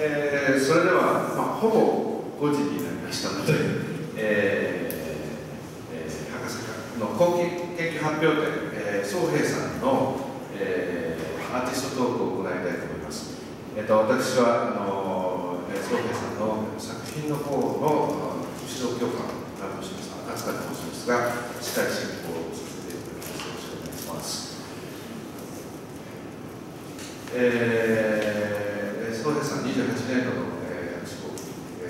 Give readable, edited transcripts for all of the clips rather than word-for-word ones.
それでは、ほぼ5時になりましたので、博士課の後期研究発表展、宗平さんの、アーティストトークを行いたいと思います。私は宗平さんの作品の方の指導教官を担当しました赤塚と申しますが、司会進行をさせていただきます。よろしくお願いします。宗平さん28年度の博士を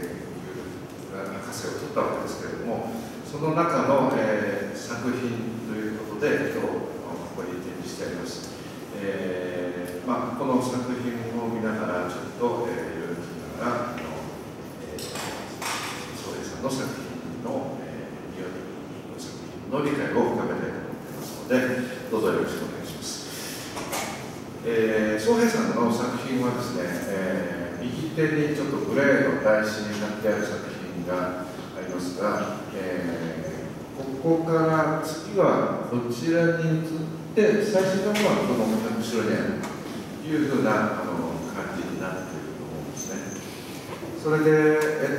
取ったわけですけれども、その中の、作品ということで今日ここに展示してあります。この作品を見ながらちょっと、いろいろ聞きながら宗平さんの作品の、作品の理解を深めたいと思っていますので、どうぞよろしくお願いします。宗平さんの作品はですね、右手にちょっとグレーの台紙に貼ってある作品がありますが、ここから次はこちらに移って最初のものはこの後ろにあるというふうな感じになっていると思うんですね。それで、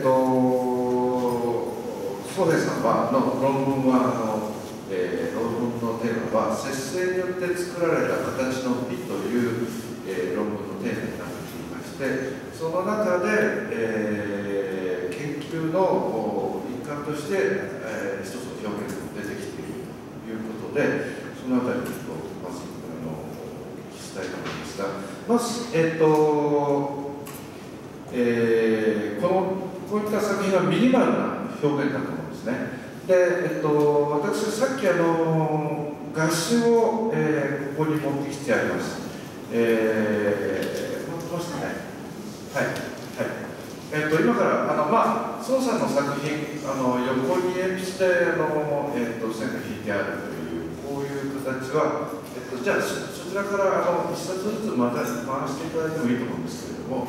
宗平さんはの論文は論文のテーマは節制によって作られた形の美という、論文のテーマになっていまして、その中で、研究の一環として、一つの表現が出てきているということで、そのあたりをちょっとまずお聞きしたいと思いますが、まず、こういった作品はミニマルな表現だと思うんですね。で、私さっき画集を、ここに持ってきてあります。持ってましたね。はい。はい。今から宋さんの作品横に鉛筆で線が引いてあるというこういう形は、じゃあそちらから一冊ずつまた回していただいてもいいと思うんですけれども、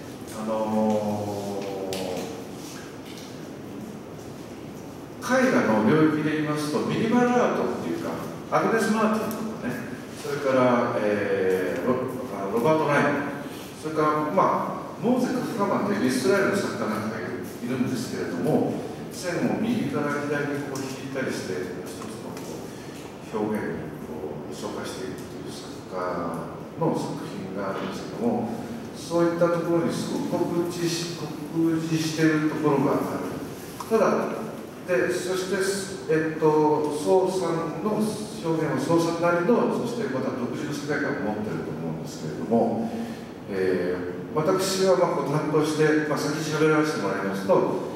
絵画の領域で言いますとミニマルアートっていうかアグネス・マーティンとかね、それから、ロバート・ライン、それからモーゼク・フカマンというイスラエルの作家なんかがいるんですけれども、線を右から左にこう引いたりして一つの表現に紹介していくという作家の作品があるんですけども、そういったところにすごく酷似しているところがある。ただそして、宋さんの表現は宋さんなりの、そしてまた独自の世界観を持っていると思うんですけれども、私は担当して、先喋らせてもらいますと、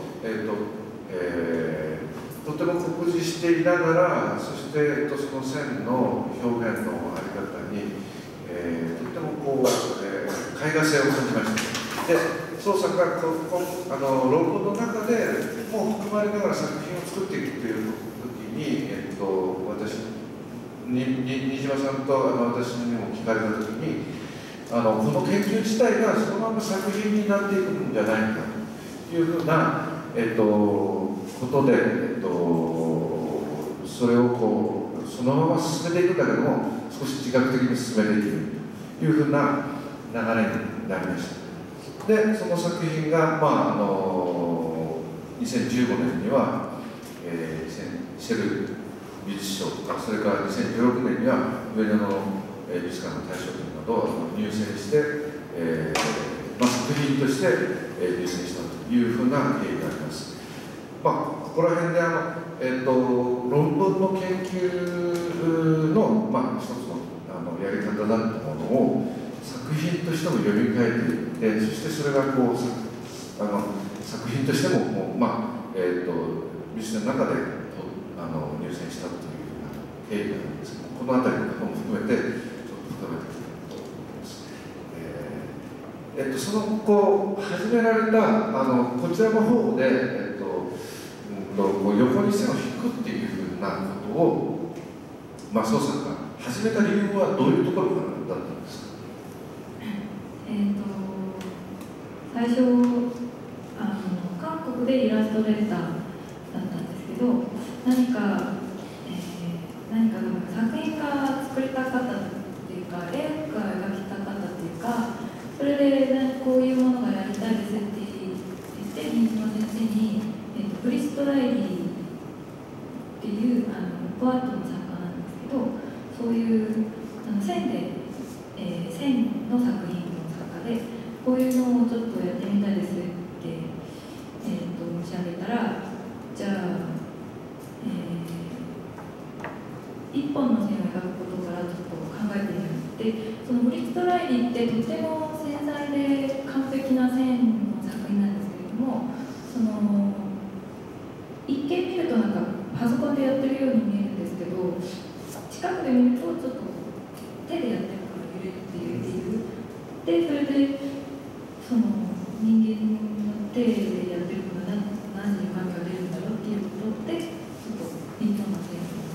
とても酷似していながら、そして、その線の表現のあり方に、とても絵画性を感じました。で宋さんが論文の中でも含まれながら作品を作っていくという時に、私新島さんと私にも聞かれた時にこの研究自体がそのまま作品になっていくんじゃないかというふうな、ことで、それをそのまま進めていくんだけども少し自覚的に進めていくというふうな流れになりました。で、その作品が、2015年には、シェル美術賞とか、それから2016年には上野の美術館の大賞などを入選して、作品として入選したというふうな経緯があります。ここら辺で論文の研究の、一つのやり方だったものを作品としても読み替えていって、そしてそれが作品としても美術の中で入選したという経緯があるんですけど、この辺りのことも含めてちょっと深めていきたいと思います。その始められたこちらの方で、横に線を引くっていうふうなことを宋さんが始めた理由はどういうところからだったんですか？ 最初韓国でイラストレーターだったんですけど、何か作品が作りたかったっていうか、絵が描きたかったっていうか、それでこういうものがやりたいこういうのをちょっとやってみたいですって、申し上げたら、じゃあ、一本の線を描くことからちょっと考えてみる。で、そのフリッツトライリってとても繊細で完璧な線の作品なんですけれども、その一見見るとなんかパソコンでやってるように見えるんですけど、近くで見るとちょっと手でやってるから揺れている。で、それでその人間の手でやってるから何に感が出るんだろうっていうことで、ちょっとピントの線を。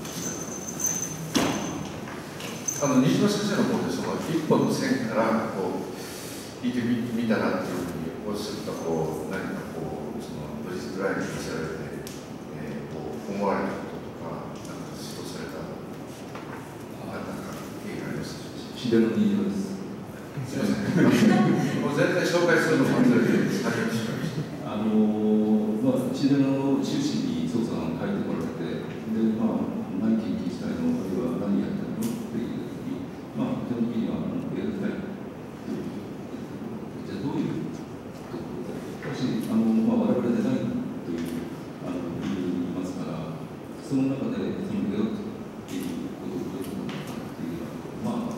新島先生の方でその一本の線からこう引いてみたらっていうふうにおっしゃったこう何かこうそのフリッツトライリに見せられて、こう思われたこととかなんか指導されたなんか経緯がありますでしょうか。 秀の新島です。 すみません。もう全然紹介するのも忘れて始めてしまいました。 秀の修士に捜査が書いてこられて、で何研究したいの、あるいは何やったのっていう時に、基本的にはやりたいというじゃあどういうところだろう。しかし我々デザインという言いますから、その中でその描くっていうことをどういうことなのかっていうのは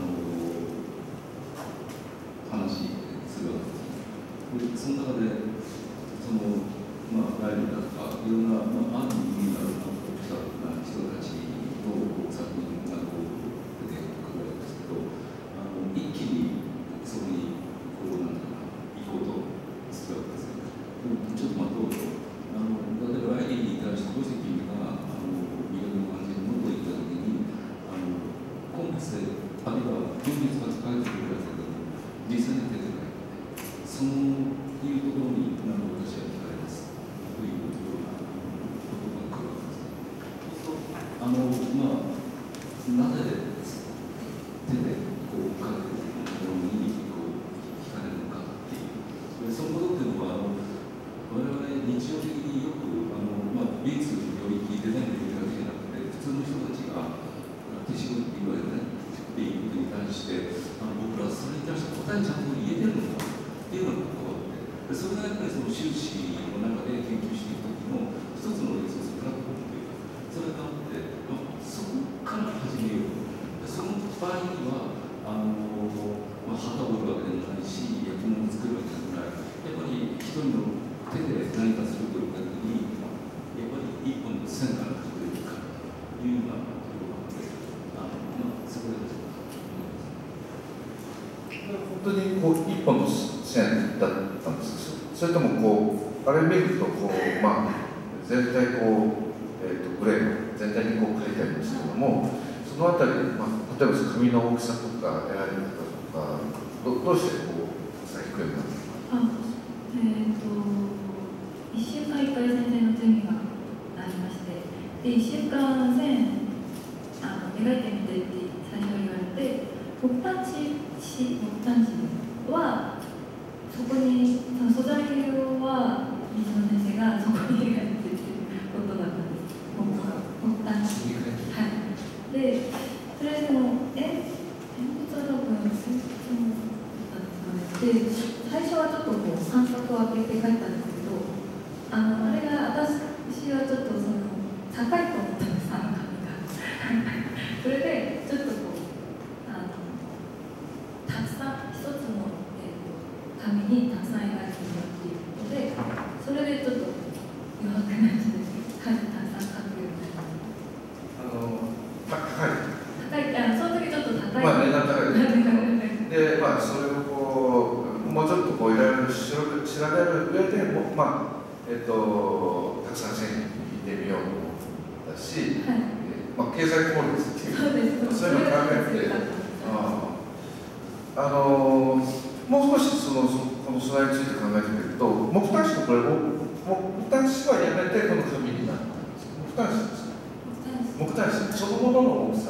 話するわけです。でその中でそのライブだとかいろんなアートになる人たちの作品がこう出てくるわけですけど、一気にそこにこうなんだろうな行こうとするわけですよ。ちょっと待とうと、例えばアイディに対してどうして君がいろんな感じのものを言ったときにコンパスであるいは現実が使えてくるわけだけど実際に出てくる。そういうところに私は聞かれます。ということが来るわけです。なぜ手でこう描くところにこう惹かれるのかっていう。そのことっていうのは我々日常的によく美術の領域、デザインの領域だけじゃなくて、普通の人たちが手仕事って言われるねっていうことに対して、僕らはそれに対して答えちゃんと言えてるのかっていうのが関わって、それがやっぱりその修士の中で研究していく時の一つのリソースプラットフォームというか、それがあって、そこから始めよう。その場合には旗を折るわけでもないし、焼き物を作るわけでもない。やっぱり一人の手で何かするという時に、やっぱり一本の線から始めるかというようなところがあって、そこで始めた。 本当にこう一本の線だったんですか。それともこうあれ見るとこう全体こうグレーの全体にこう書いてありますけども、そのあたり例えば紙の大きさとか選び方とかどうしてこうさ低いようになったのか。 1週間1回先生のゼミがありまして、で1週間線描いてみてって最初言われて、木炭地はそこにその素材は西野先生がそこに描いてっていうことだったんです。木炭地、はい。でそれでも鉛筆は多分だったんですかね。で最初はちょっとこう間隔を空けて描いたんですけど、あれが私はちょっとその高いと思ったんです、紙が。それでちょっとこうたくさん一つの、紙にたくさん描いてみようっていうことで、それでちょっと弱くなってたくさん描くようになりました。高い、その時ちょっと高い。 値段高いで、それをこうもうちょっとこういろいろ調べる上でもたくさん線引いてみようと思ったし、経済効率っていうそういうのを考えて、もう少しこの素材について考えてみると、木炭紙のこれ木炭紙はやめてこの紙になったんです。木炭紙ですか。木炭紙そのものの大きさ。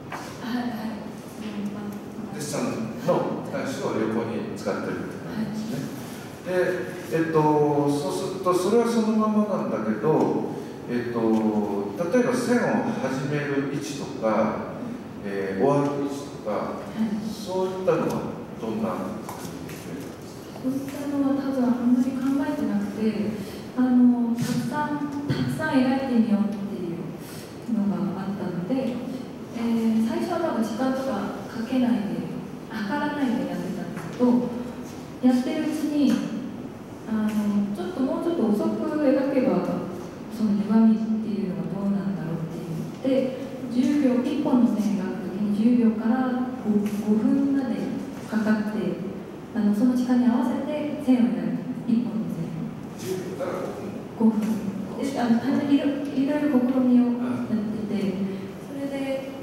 デッサンの木炭紙を横に使ってるって感じですね。で、そうするとそれはそのままなんだけど、例えば線を始める位置とか、終わる位置とか、そういったのはどんな確認できるんですか。 そういったのは多分あんまり考えてなくて、たくさん描いてみようっていうのがあったので、最初は多分時間とかかけないで測らないでやってたんですけど、やってるうちにちょっともうちょっと遅く描けばその歪みっていうのがどうなんだろうっていうので、10秒1本の線描くときに10秒から 5分までかかって、その時間に合わせて線を描る、1本の線 10秒から 5分で、いろいろ試みをやってて、それで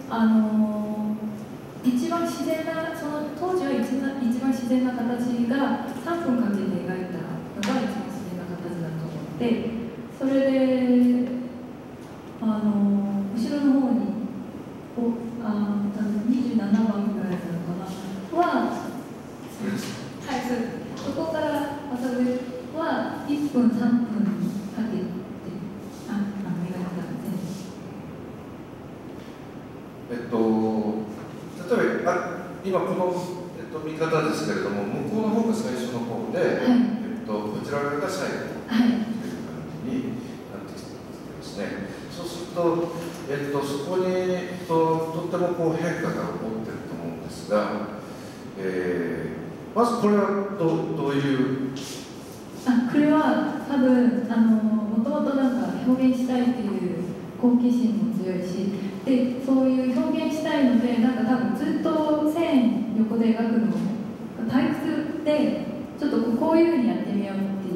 一番自然な、その当時は一番自然な形が3分かけて描いたのが一番自然な形だと思って、それで後ろの方に27番ぐらいなのかなはい、そこからまた上は1分3分かけて描いたんです例えば今この、見方ですけれども、向こうの方が最初の方で、 はいこちら側が最後という感じになってきてますね。そうすると、そこにとってもこう変化が起こっていると思うんですが、まずこれはどういうこれは多分もともとなんか表現したいっていう好奇心も強いし、でそういう表現したいので、なんか多分ずっと線横で描くのも退屈で、ちょっとこういうふうにやってみようっていう、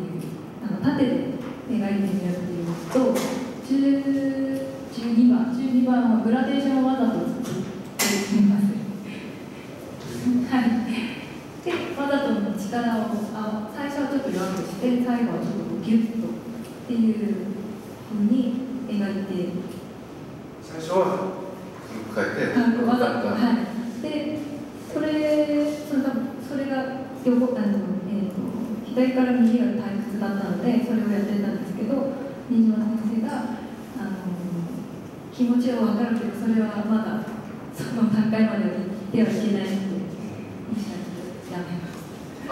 縦で描いてみようっていうのと、12番はグラデーションをわざと作ってみます。はい。で、わざと力を最初はちょっと弱くして、最後はちょっとギュッとっていうふうに描いて、 最初は変えてわざと、はい。で、それが左から右が退屈だったので、それをやってたんですけど、新島先生が気持ちを分かるけど、それはまだその段階までは行ってはいけないっておっしゃってやめます。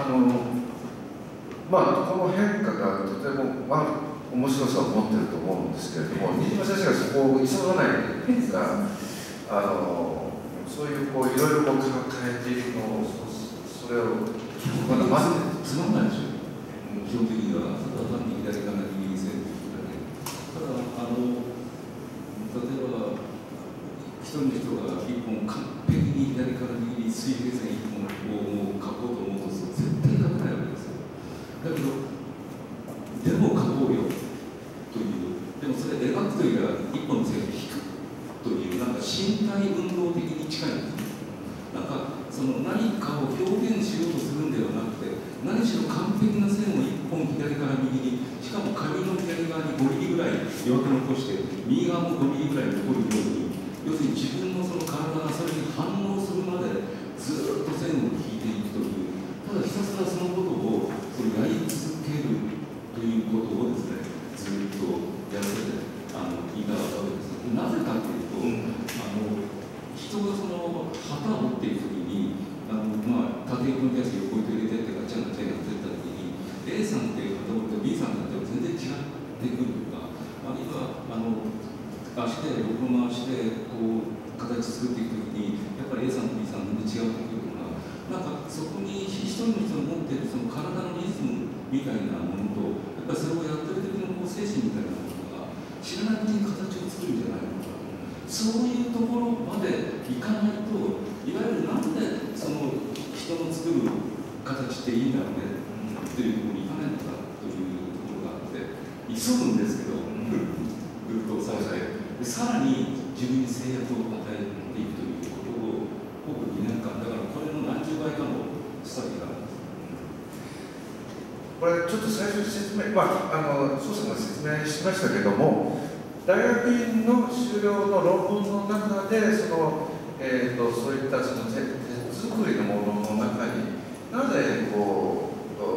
この変化がとても、面白さを持っていると思うんですけれども、新島先生がそこを急がないというか、そういうこういろいろ変えていくのを、それをまだまずつまんないでしょ。基本的にはただ単に左から右に線っていうだけ。ただ例えば一人の人が一本完璧に左から右に水平線一本を描こうと思うと絶対描けないわけですよ。だけどでも描こうよという、でもそれ描くというのは一本の線を引くという、なんか身体運動的に近いんですね。なんかその何かを表現しようとするんではなくて、何しろ完璧な線を一本左から右に、しかも髪の左側に5ミリぐらい弱く残して、右側も5ミリぐらい残るように、要するに自分のその体がそれに反応するまでずっと線を引いていくという、ただひたすらそのことをやり続けるということをですね、ずっとやらせていたわけです。なぜかというと、人がその旗を折っていくときに、縦横に対して横糸入れてってガチャンガチャンやっていったときに、A さんっていう旗を折って B さんだって全然違ってくるとか、あるいは足で横回してこう形作っていくときに、やっぱり A さんと B さん全然違ってくるとか、なんかそこに一人の人の持っているその体のリズムみたいなものと、やっぱりそれをやってる時の精神みたいなものが知らないうちに形を作るんじゃないのか。そういうところまでいかないと、いわゆるなんでその人の作る形っていいんだろうねっていうところにいかないのかというところがあって、急ぐんですけど、ぐっと抑えて、さらに自分に制約を与えていくということを、ほぼ2年間、だからこれの何十倍かのスタディがあるんです。 これちょっと最初に説明、蘇さんが説明しましたけども、大学院の修了の論文の中でそういったその手作りのものの中になぜ我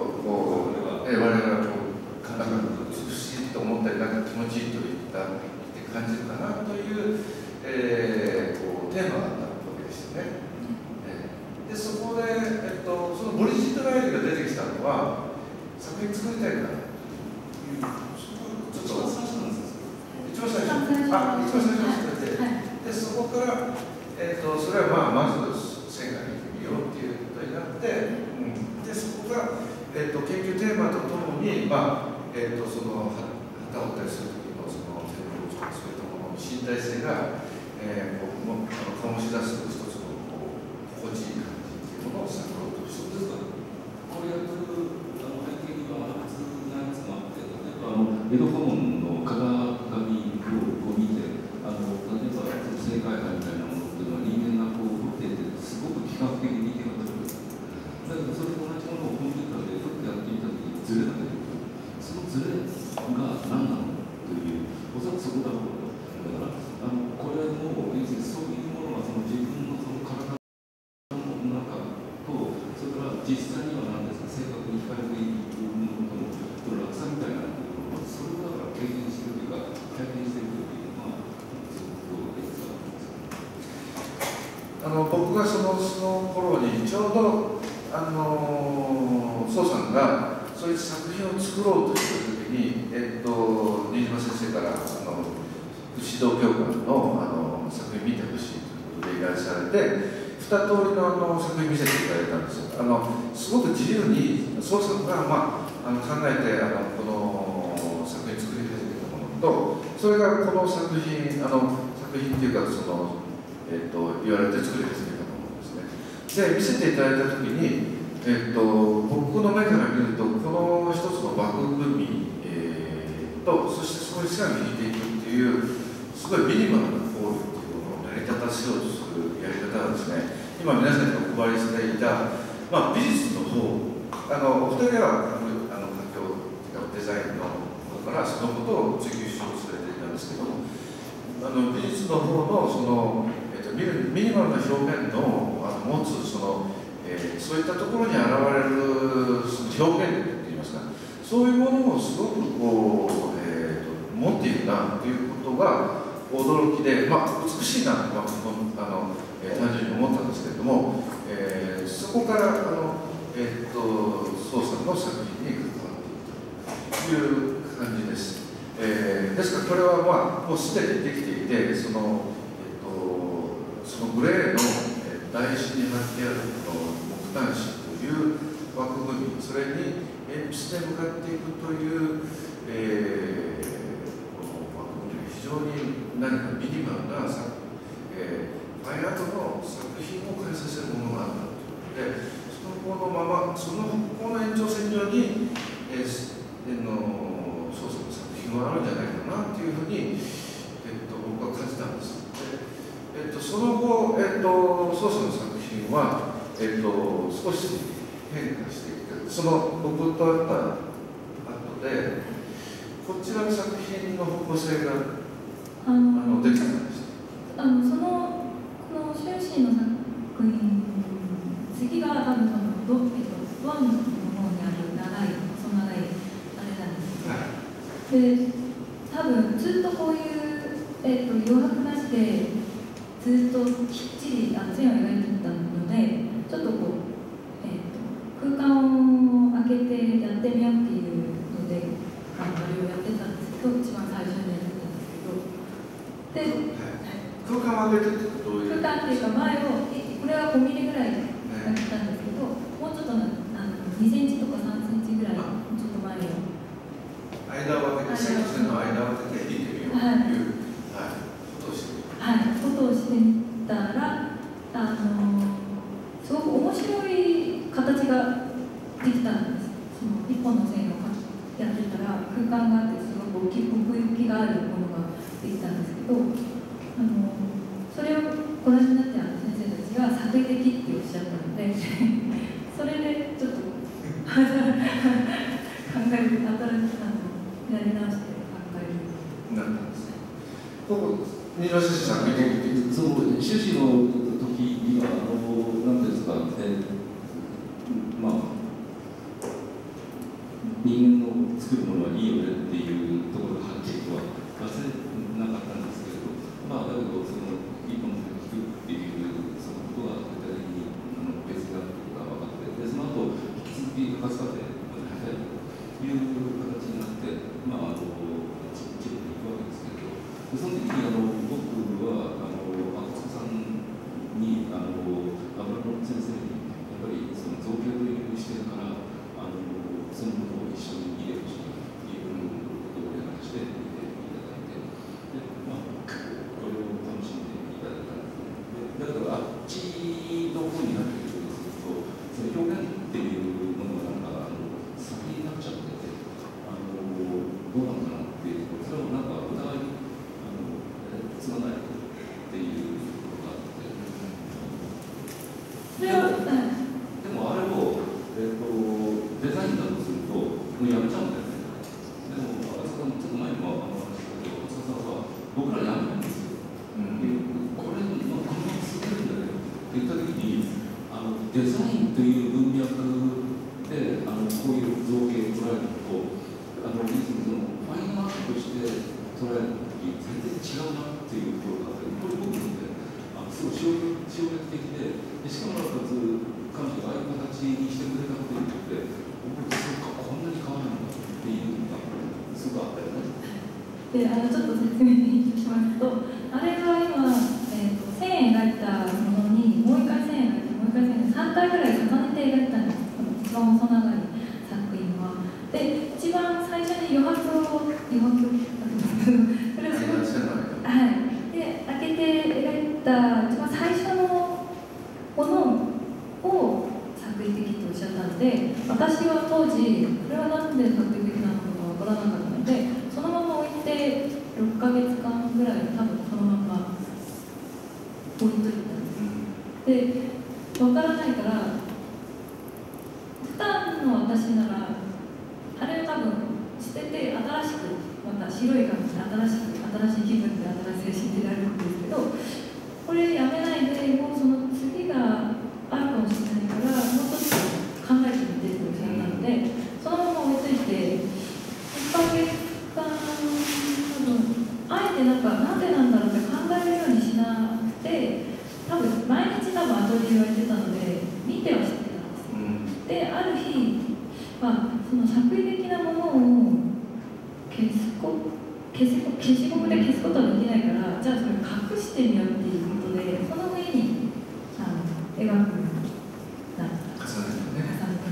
々が美しいと思ったりなんか気持ちいいといった感じるかなという、テーマがあったわけですよね。でそこで、そのブリジット・ライリーが出てきたのは作りたいから。 一番最初なんですよ。 一番最初。一番最初に作って、でそこからそれはまず線が見てみようっていうことになって、でそこが研究テーマとともにその旗を折ったりする時のそのそういったものの身体性がも醸し出す一つの心地いい感じっていうものを探ろうとしています。 これやってる背景には普通なやつがあって、例えば江戸家紋の型紙を見て、例えば正解派みたいなものっていうのは人間がこう振っててすごく比較的に似てるんです。だけどそれと同じものをコンピューターで振ってやってみたときにズレが出てくる。そのズレが何なのという、おそらくそこだろうと。だからこれも要するにそういうものがその自分のその体の中と、それから実際には何ですか、正確に光でいくものとの落差みたいなもの、それをだから経験しているというか、体験しているというのは、すごく別なんです。 僕がその頃にちょうど宋さんがそういう作品を作ろうとしたときに、新島先生から指導教官の作品見てほしいということで依頼されて、2通りの作品見せていただいたんですよ。すごく自由に宋さんが、考えてこの作品作り始めたものと、それがこの作品っていうか言われて作り始めたものですね。で見せていただいたときに、僕の目から見るとこの一つの枠組み、とそしてそこに線が引いていくっていうすごいミニマルな行為っていうのを成り立たせようとするやり方はですね、今皆さんにお配りしていた、美術の方、お二人は環境デザインの方からそのことを追求しようとされていたんですけども、美術の方のその、ミニマルな表現の持つそういったところに現れるその表現力といいますか、そういうものをすごく持っているなということが驚きで、美しいなと、単純に思ったんですけれども、そこから宋さんの作品に関わっているという感じです。ですからこれはもうすでにできていて、そのグレーの台紙に貼ってある木炭紙という枠組み、それに鉛筆で向かっていくという、この枠組みが非常に何かミニマルなファインアートの作品を変えさせるものがあったということで、その方のままその延長線上に宋さんの作品があるんじゃないかなというふうに、僕は感じたんです。その後、宋さんの作品は、少し変化してきて、僕と会った後で、こちらの作品の方向性ができたんです。 この終始の作品、次が多分ドアの方にある長いあれなんですけど、で多分ずっとこういう、余白なしでずっときっちり線を描いていたので、ちょっと空間を空けてやってみようっていうのであれをやってたんですけど、一番最初にやってたんですけど、で、 空間を空けてってどういう空間っていうか前をこれは5ミリぐらいやってたんですけど、もうちょっと2センチとか3センチぐらいちょっと前を間を空けて、線と線の間を空けて引いてみようということをしてみたら、すごく面白い形ができたんです。その一本の線をやってたら空間があってすごく奥行きがあるものができたんですけど、それをご覧になって先生たちが作為的っておっしゃったのでそれでちょっと考える、やり直して考えるなったんですね。新島先生作品その修士の時には何ですか、人間の作るものはいいよねっていうところがはっきりとは出せなかったんですけれど、だけどその一本の線を引くっていうそのことが具体的に別だということが分かって、でその後引き続き博士課程をやりたいというそれは、はい、 でもあれを、デザインだとすると、もうやめちゃうんだよね。でも、赤坂さん、ちょっと前にも話したけど、赤坂さんは、僕らやめないんですよ。これ、このまま続けるんだけど、って言ったときに、デザインという文脈で、こういう造形を捉えると、ファインアートとして捉えるとき、全然違うなっていうところがあって、これ僕にとって、すごい衝撃的で、しかもなおかつ、彼女がああいう形にしてくれたことによって、僕、そうか、こんなに変わるんだっていうのが、すごくあったよね。 で、ちょっと説明しますと、あれは今、線描いたものに、もう一回線描いて、もう一回線描いて、3回ぐらい重ねて描いたんです、一番細長い作品は。で、一番最初に余白をそれをはい。で、開けて描いた一番最初のものを作為的とおっしゃったので、私は当時、これは何で作為的なのかわからなかったので、そのまま置いて6ヶ月間ぐらい多分そのまま置いといたんです。で、わからないから、普段の私なら、あれを多分捨てて新しく、また白い紙で新しい気分で新しい精神でやるんですけど、これやめないで、もうその次があるかもしれないから、もうちょっと考えてみてっておっしゃったので、そのまま置いといて、1ヶ月間、多分あえてなんでなんだろうって考えるようにしなくて、多分毎日多分アトリエはやってたので、見ては知ってたんです。で、ある日、その作為的なものを消しゴムで消すことはできないから、じゃあそれ隠してみようっていうことで、その上に描くようになった。 重ねてね。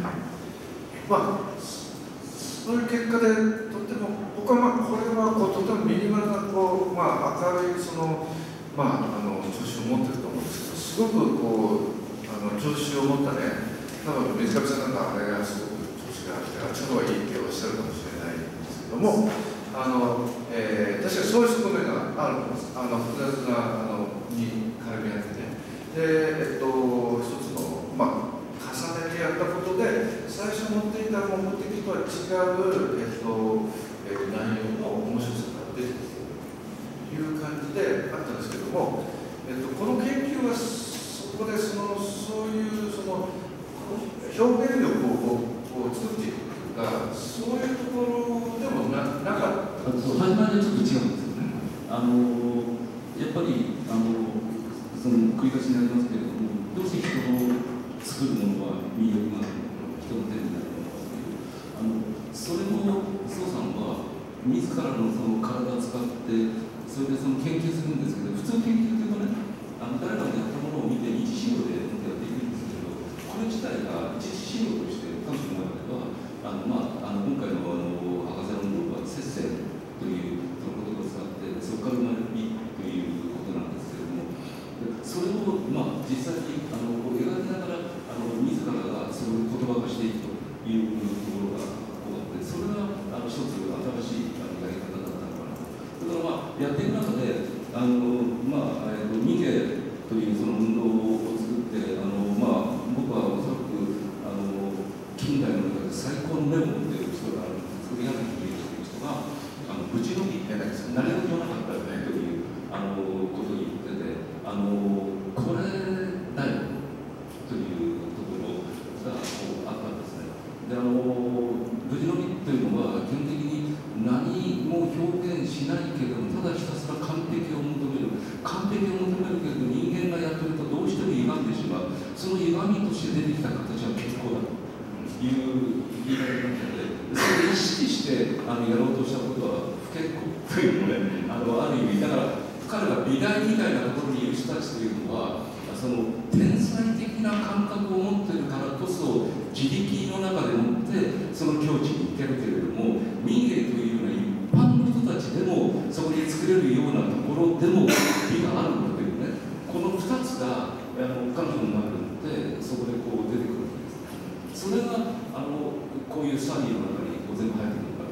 そういう結果で、とっても、僕はこれはとてもミニマルな明るい調子を持ってると思うんですけど、すごく調子を持ったね、多分水上さんなんかあれがすごく調子があって、あっちの方がいいっておっしゃるかもしれないんですけども、確かにそういう側面があるんです。複雑なに絡み合ってね。で、一つの、重ねてやったことで、最初持っていた目的とは違う、内容の面白さが出てくるという感じであったんですけども、この研究はそこでそういう表現力を作っていくというか、そういうところでもなかった。 始まりはちょっと違うんですよね。やっぱり繰り返しになりますけれども、どうして人を作るものは魅力があるのか、人の手になるのかという、それも宋さんは自らの体を使ってそれで研究するんですけど、普通研究というとね、誰かがやったものを見て一資料でやっていくんですけど、これ自体が一資料として彼女の中では今回の博士論文は接戦という言葉を使ってそこから生まれる美ということなんですけれども、それを実際に描きながら自らがそれを言葉化していくというところがこうあって、それが一つ新しいやり方だったのかな。だからやっていく中で民芸というその運動を作って、僕はおそらく近代の中で最高のメモを持っている人が作り上げているという人がぶちのぎって何事もなかったよねということを言ってて、これだよというところがあったんですね。でぶちのぎというのは基本的に何も表現しないけれども、ただひたすら完璧を求めるけれど、人間がやってるとどうしても歪んでしまう。その歪みとして出てきた形は結構だという言い方になったので、それを意識してやろうとしたことは不結構というのね、ある意味だから彼が美大みたいなところにいる人たちというのは、その天才的な感覚を持っているからこそ自力の中でもってその境地に行けるけれども、民芸というような一般の人たちでもそこに作れるようなところでも美があるんだというね、この2つが彼女の中でそこで出てくるわけです。それがこういうスタディの中に全部入ってくるから、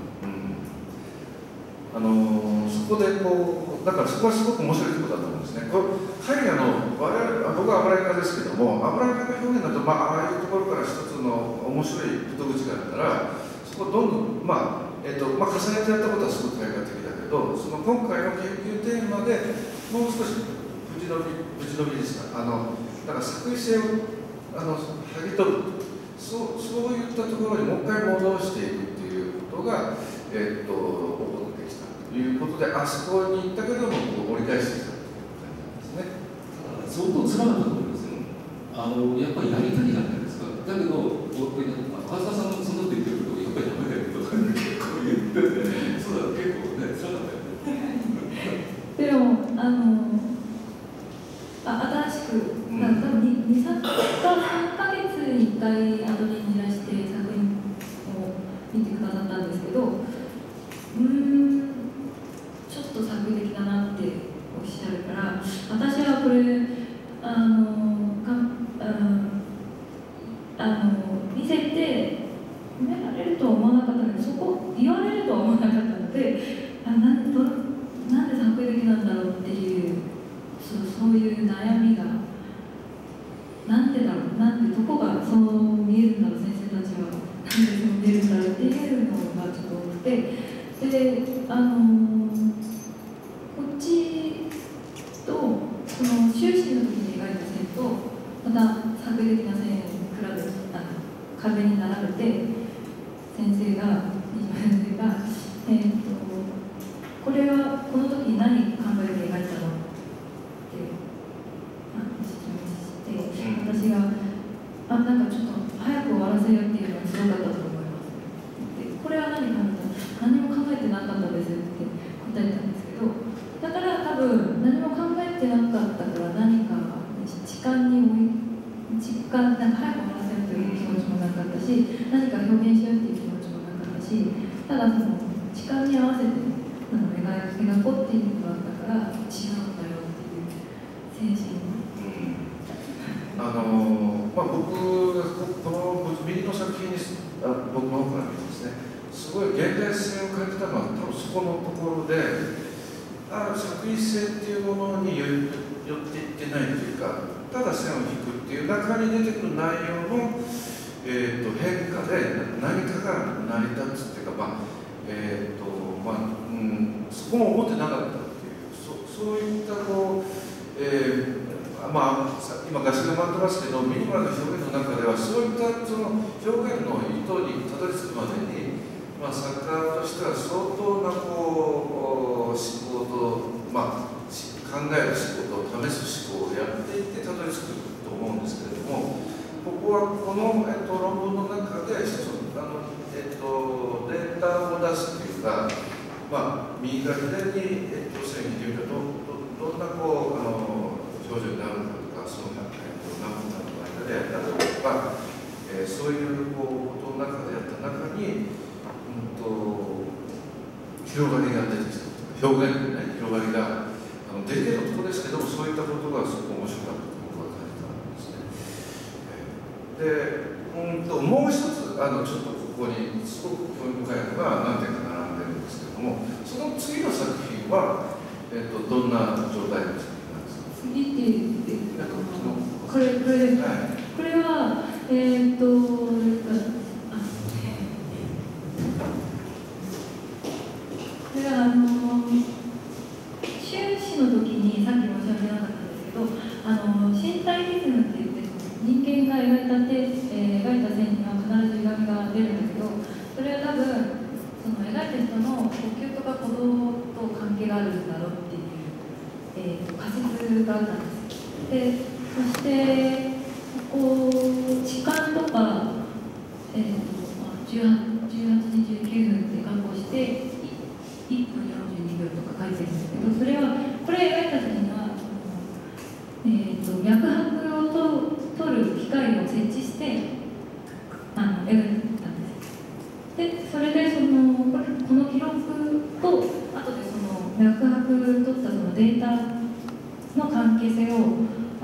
そこでだからそこはすごく面白いことだと思うんですね。絵画の僕こは油絵家ですけども、油絵家の表現だと、ああいうところから一つの面白い糸口があったら、そこをどんどん、重ねてやったことはすごく対価的だけど、その今回の研究テーマでもう少しぶち伸びですか、だから作為性を剥ぎ取る、そういったところにもう一回戻していくっていうことが、起こってきたということで、あそこに行ったけども折り返してきたという感じなんですね。 相当つらかったと思いますよ。やっぱりやりたいじゃないですか。だけど、川沢さんもそんなこと言ってるけど、やっぱりダメだよとか結構言ってて、そうだ、結構ね、つらかったよね。 でも、新しく、多分2、3ヶ月に1回アトリエにいらして作品を見てくださったんですけど、ちょっと作為的だなっておっしゃるから、私はこれ、見せて褒められるとは思わなかったので、そこ言われるとは思わなかったので、なんで作為的なんだろうっていうそういう悩みが、なんでだろう、なんでどこがそう見えるんだろう、先生たちはなんでそう見えるんだろうっていうのがちょっと多くて、でこっちとその修士の時に描いた線とまた作為的な線を比べて壁に並べて先生がこれはこの時に何考えて描いたのって質問して、私がなんかちょっと早く終わらせるっていうのはすごかったと思います。でこれは何考えたの？何も考えてなかったですって答えたんですけど、だから多分何も考えてなかったから何か時間なんか早く終わらせるという気持ちもなかったし、何か表現しようっていう気持ちもなかったし、ただその時間に合わせて描こうっていうのがあったから違うんだよっていう精神。 僕この右の作品に僕の方から見てですね、すごい現代性を感じたのは多分そこのところで、作為性っていうものに寄っていってないというか、ただ線を引くっていう中に出てくる内容の、変化で何かが成り立つっていうか、そこも思ってなかったっていう、そういった今ガシが回ってますけど、ミニマルな表現の中ではそういったその表現の意図にたどり着くまでに、作家としては相当な思考と、考える思考と試す思考をやっていってたどり着くと思うんですけれども、ここはこの、論文の中で一つデータを出すというか、右から左に、線に入れるとどんな表情になるのかとか、その何分間の間でやったりとか、そういうことの中でやった中に、広がりが出てきた、表現のね、広がりがデリケートなところですけども、そういったことがすごく面白かったと僕は感じたんですね。で、もう一つちょっとここにすごく興味深いのが何点か並んでるんですけども、その次の作品は、どんな状態の作品なんですか？ 次ってこれですか？これはこれは修士の時にさっき申し上げなかったんですけど、身体リズムって言って人間が描いた線には必ず歪みが出るんだけど、それは多分その描いた人の呼吸とか鼓動と関係があるんだろうっていう、仮説があったんです。でそして時間とか、18時19分って確保して1分42秒とか書いてるんですけど、それはこれ描いた時には脈拍を取る機械を設置して描いたんです。でそれでこの記録と後でその脈拍取ったそのデータの関係性を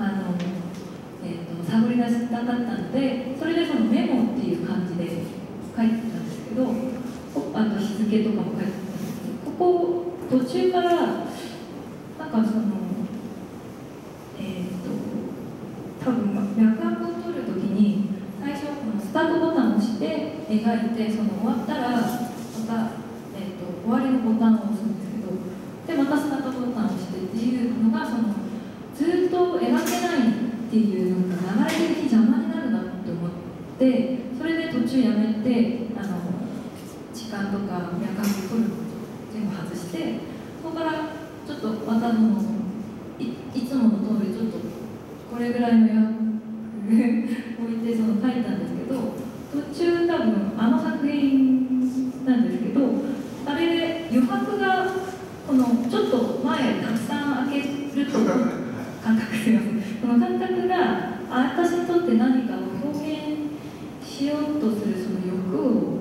探り出したかったので、それでそのメモっていう感じで書いてたんですけど、あと日付とかも書いてたんですけど、ここ途中からなんかその多分脈拍を取るときに最初このスタートボタンを押して描いて、その終わったらまた、終わりのボタンを押すんですけど、でまたスタートボタンを押してっていうのが、そのずっと描けないっていうのが流れ的に邪魔になるなと思って、それで途中やめて時間とか脈拍を取るのを全部外して、そこからちょっとまたいつもの通りちょっとこれぐらいの役置いて書いたんですけど、途中多分作品なんですけど、あれで余白がこのちょっと前たくさん開けると感覚すいません、その感覚が私にとって何かを表現しようとするその欲を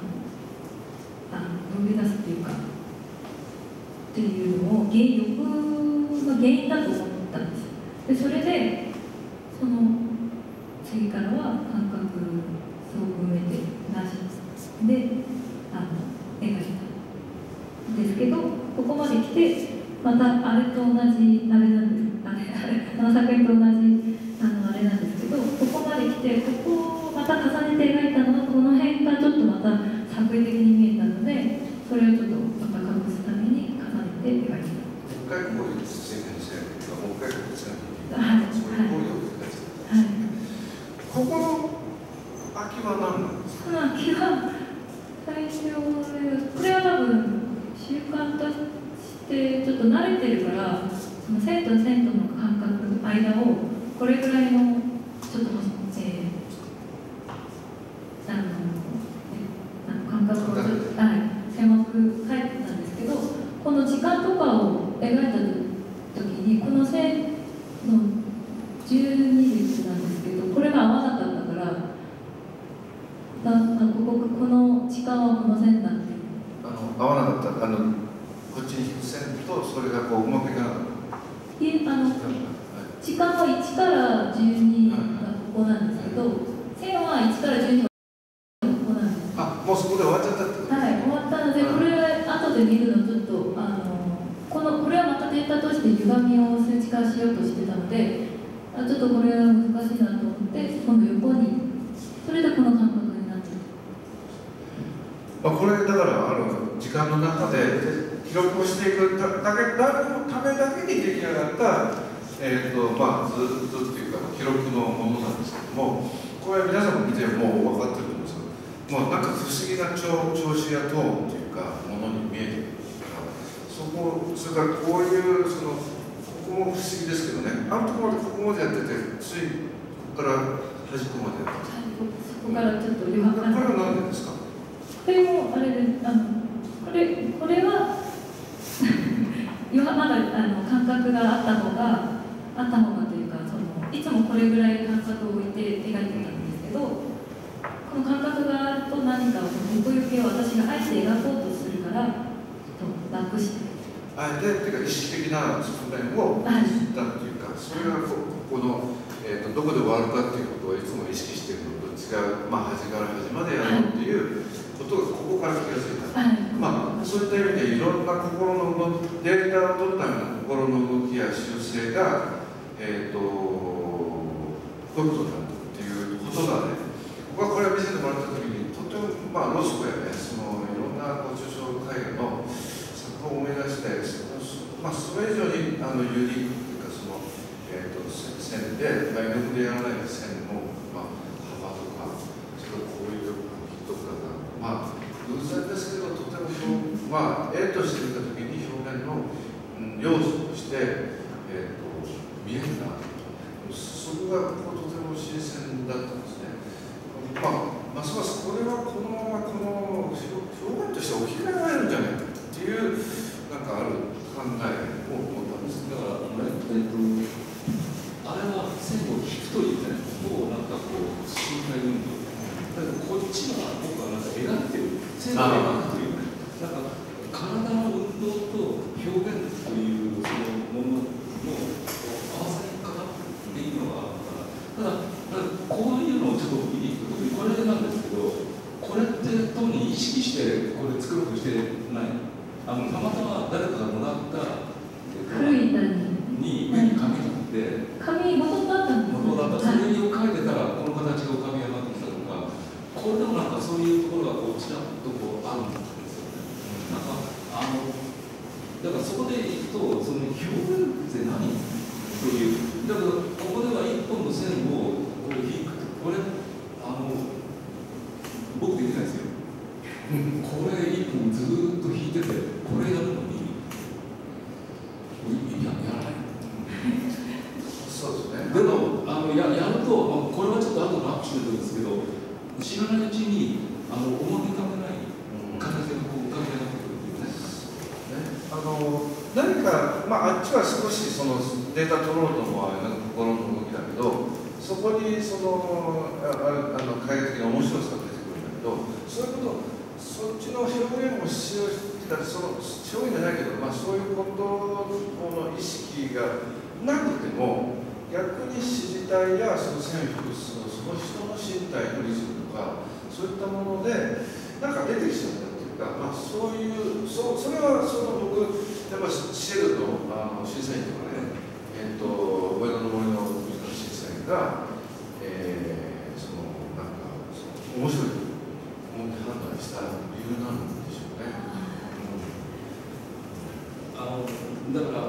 呼び出すっていうかっていうのを欲の原因だと思ったんです。でそれでその次からは感覚すごく埋めてなしで描いたんですけど、ここまで来てまたあれと同じあれなんです、作品と同じあれなんですけど、ここまで来てここをまた重ねて描いたのは、この辺がちょっとまた作為的に見えたので、それをちょっとまた隠すために重ねて描いた。 もう一回こういう水面にしてるというか、もう一回こうつなはい、 そういう行為を繰り返してる。 はい、 ここの空きは何なんですか？ この空きは最初これは多分習慣としてちょっと慣れてるから、その線と線との間隔間をこれぐらいのちょっと間隔をちょっと狭く描いてたんですけど、この時間とかを描いた時にこの線の12列なんですけど、これが合わなかったから、この時間はこの線だって合わなかった、こっちに引く線とそれがこううまくいかなかった。 時間は1から12がここなんですけど、線は1から12がここなんです。 もうそこで終わっちゃったってこと？ はい、終わったので、これ後で見るのちょっとこれはまたデータとして歪みを数値化しようとしてたので、ちょっとこれは難しいなと思って、今度横に、それでこの感覚になってる。 これだから時間の中で記録をしていくためだけに出来上がったずっとっていうか記録のものなんですけども、これは皆さんも見てもう分かってると思うんですけど、もうなんか不思議な調子やトーンっていうかものに見えてくるから、それからこういうここも不思議ですけどね、ところでここまでやってて、ついここから端っこまでやって、 そこからちょっと余白が。 これは何でですか？ これもあれでこれはまだ感覚があった方がというか、いつもこれぐらい感覚を置いて描いてたんですけど、この感覚があると何か奥行きを私があえて描こうとするから楽して。 あえてっていうか意識的な側面を知ったっていうか、それがこの、どこで終わるかっていうことをいつも意識しているのと違う、端から端までやろうっていうことがここから気が付いた。そういった意味でいろんな心のデータを取るための心の動きや修正が、こういうことになってるっていうことがね、僕はこれを見せてもらった時にとてもロスコやね、いろんな抽象絵画の作品を思い出して、それ以上にユニークというか線で絵の具でやらない線の、幅とか、それからこういう動きとかが偶然ですけど、とても絵として見たときに表現の、要素として、見えるな、そこがとても新鮮だったんですね。ますますこれはこのままこの表現として置き換えられるんじゃないかっていうある考えを持ったんです。 だからあれは線を引くというね、もう深海運動。だけどこっちは僕は描いてる、線を描くというね、体の運動と表現というものの合わさり方っていうのがあるから、ただこういうのをちょっとこれなんですけど、これって当に意識してこれ作ろうとしてない。たまたま誰かがもらった古い板に上に紙があって、 紙元だったんです。 元だったやると、これはちょっと後のアクシデントですけど、知らないうちに思い浮かべない可能性が浮かび上がってくるっていうね。 何か、あっちは少しそのデータ取ろうと思う心の動きだけど、そこにその科学的な面白さが出てくるんだけど、そういうこと、そっちの表現も必要だ、その表現じゃないけど、そういうことの意識がなくても、逆に支持体やその線を引くその人の身体のリズムとか、そういったもので、なんか出てきちゃったっていうか、そういう、それは僕、やっぱシェルの審査員とかね、上田の森の審査員が、なんか面白いと思って判断した理由なんでしょうね。 だから